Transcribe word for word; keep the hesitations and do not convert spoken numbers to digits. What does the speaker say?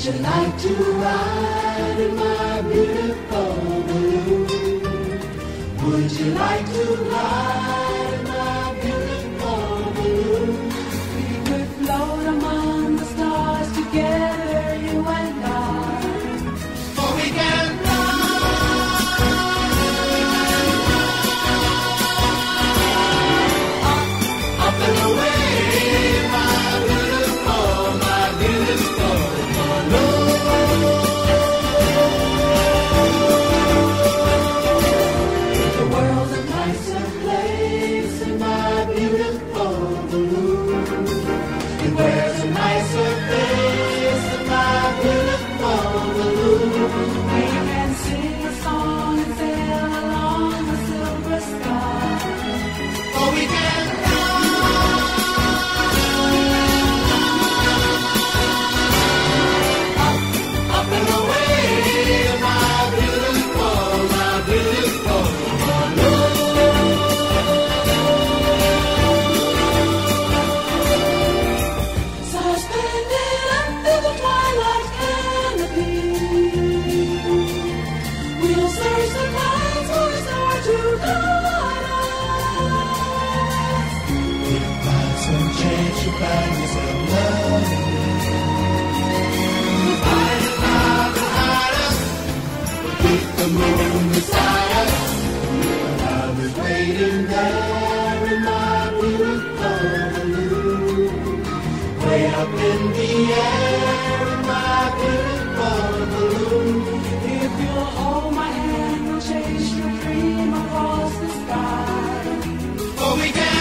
you like to ride in my beautiful balloon? Would you like to ride in my beautiful balloon? We could float among the stars together, you and I. For we can fly up, up and away, my beautiful, my beautiful balloon. The world's a nicer place in my beautiful balloon. It wears a nicer face in my beautiful balloon. We can sing a song and sail along the silver sky. Oh, we can fly up, up and away, my beautiful, my beautiful balloon. Suspended under the twilight canopy, we'll search the clouds for a star to guide us. If by some chance you find yourself loving me, find a cloud to hide us, but keep the moon beside us. And I was waiting there in my beautiful balloon, way up in the air in my beautiful balloon. If you'll hold my hand, we'll chase your dream across the sky. Oh, we can